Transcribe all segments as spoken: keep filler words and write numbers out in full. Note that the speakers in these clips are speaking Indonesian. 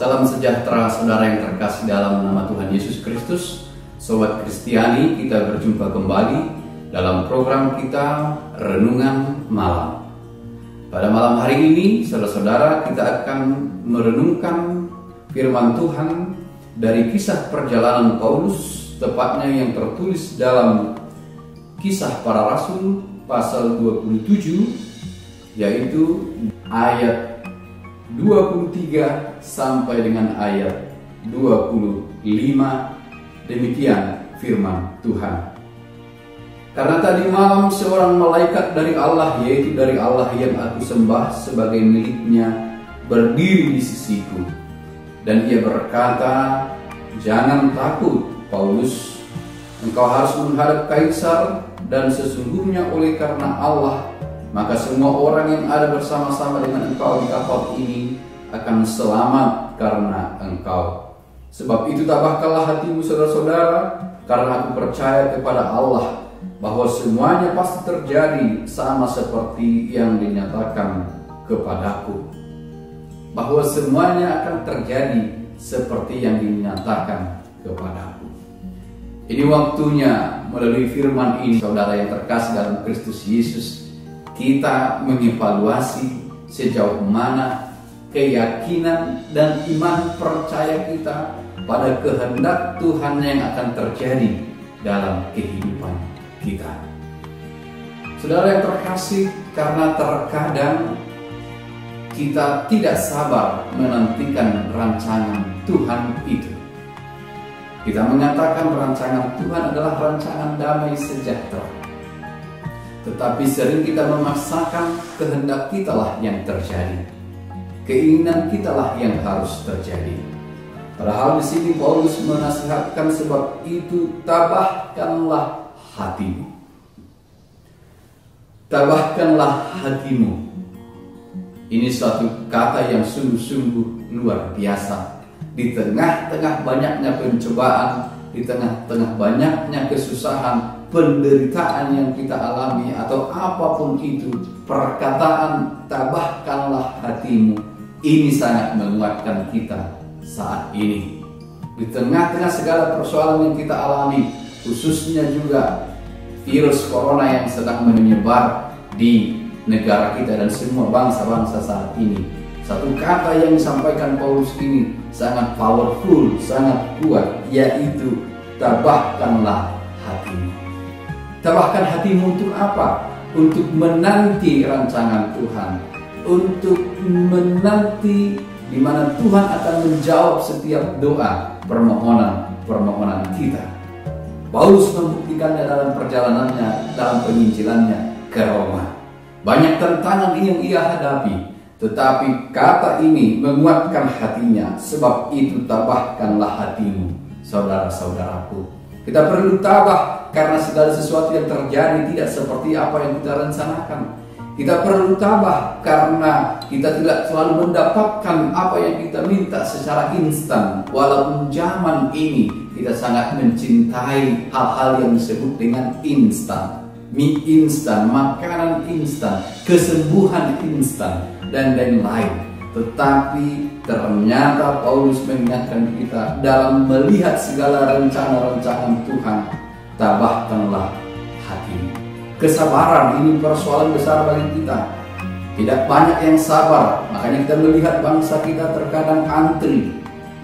Salam sejahtera saudara yang terkasih dalam nama Tuhan Yesus Kristus. Sobat Kristiani, kita berjumpa kembali dalam program kita Renungan Malam. Pada malam hari ini, saudara-saudara, kita akan merenungkan firman Tuhan dari kisah perjalanan Paulus, tepatnya yang tertulis dalam Kisah Para Rasul pasal dua puluh tujuh, yaitu ayat dua puluh tiga sampai dengan ayat dua puluh lima. Demikian firman Tuhan. Karena tadi malam seorang malaikat dari Allah, yaitu dari Allah yang aku sembah sebagai miliknya, berdiri di sisiku. Dan ia berkata, "Jangan takut, Paulus. Engkau harus menghadap Kaisar, dan sesungguhnya oleh karena Allah, maka semua orang yang ada bersama-sama dengan engkau di kapal ini akan selamat karena engkau. Sebab itu tabahkanlah hatimu, saudara-saudara, karena aku percaya kepada Allah bahwa semuanya pasti terjadi sama seperti yang dinyatakan kepadaku." Bahwa semuanya akan terjadi seperti yang dinyatakan kepadaku. Ini waktunya melalui firman ini, saudara yang terkasih dalam Kristus Yesus, kita mengevaluasi sejauh mana keyakinan dan iman percaya kita pada kehendak Tuhan yang akan terjadi dalam kehidupan kita. Saudara yang terkasih, karena terkadang kita tidak sabar menantikan rancangan Tuhan itu. Kita mengatakan rancangan Tuhan adalah rancangan damai sejahtera. Tetapi sering kita memaksakan kehendak kita lah yang terjadi. Keinginan kita lah yang harus terjadi. Padahal di sini Paulus menasihatkan, sebab itu tabahkanlah hatimu. Tabahkanlah hatimu. Ini suatu kata yang sungguh-sungguh luar biasa. Di tengah-tengah banyaknya pencobaan, di tengah-tengah banyaknya kesusahan, penderitaan yang kita alami, atau apapun itu, perkataan tabahkanlah hatimu ini sangat menguatkan kita saat ini. Di tengah-tengah segala persoalan yang kita alami, khususnya juga virus corona yang sedang menyebar di negara kita dan semua bangsa-bangsa saat ini, satu kata yang disampaikan Paulus ini sangat powerful, sangat kuat, yaitu tabahkanlah hatimu. Tabahkan hatimu untuk apa? Untuk menanti rancangan Tuhan, untuk menanti di mana Tuhan akan menjawab setiap doa, permohonan-permohonan kita. Paulus membuktikannya dalam perjalanannya, dalam penginjilannya ke Roma. Banyak tantangan yang ia hadapi, tetapi kata ini menguatkan hatinya. Sebab itu tabahkanlah hatimu, saudara-saudaraku. Kita perlu tabah karena segala sesuatu yang terjadi tidak seperti apa yang kita rencanakan. Kita perlu tabah karena kita tidak selalu mendapatkan apa yang kita minta secara instan. Walaupun zaman ini kita sangat mencintai hal-hal yang disebut dengan instan. Mie instan, makanan instan, kesembuhan instan, dan lain-lain. Tetapi ternyata Paulus mengingatkan kita dalam melihat segala rencana-rencana Tuhan, tabahkanlah hatimu. Kesabaran ini persoalan besar bagi kita. Tidak banyak yang sabar, makanya kita melihat bangsa kita terkadang antri,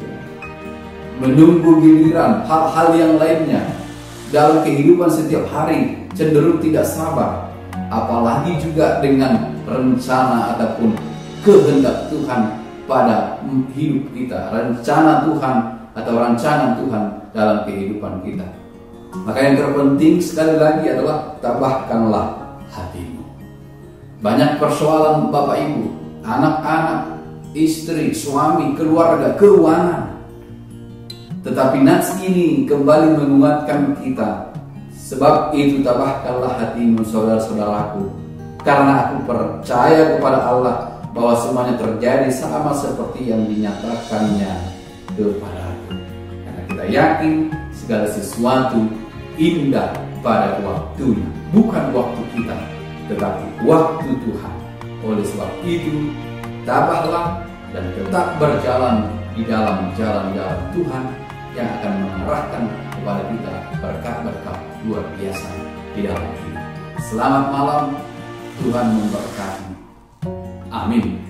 menunggu giliran. Hal-hal yang lainnya dalam kehidupan setiap hari cenderung tidak sabar, apalagi juga dengan rencana ataupun kehendak Tuhan pada hidup kita, rencana Tuhan atau rancangan Tuhan dalam kehidupan kita. Maka yang terpenting sekali lagi adalah tabahkanlah hatimu. Banyak persoalan Bapak Ibu, anak-anak, istri, suami, keluarga, keuangan. Tetapi nats ini kembali menguatkan kita. Sebab itu tabahkanlah hatimu, saudara-saudaraku, karena aku percaya kepada Allah bahwa semuanya terjadi sama seperti yang dinyatakannya kepadaku. Karena kita yakin segala sesuatu indah pada waktunya, bukan waktu kita, tetapi waktu Tuhan. Oleh sebab itu, tabahlah dan tetap berjalan di dalam jalan-jalan Tuhan yang akan mengarahkan kepada kita berkat-berkat luar biasa di dalam hidup. Selamat malam, Tuhan memberkati. Amin.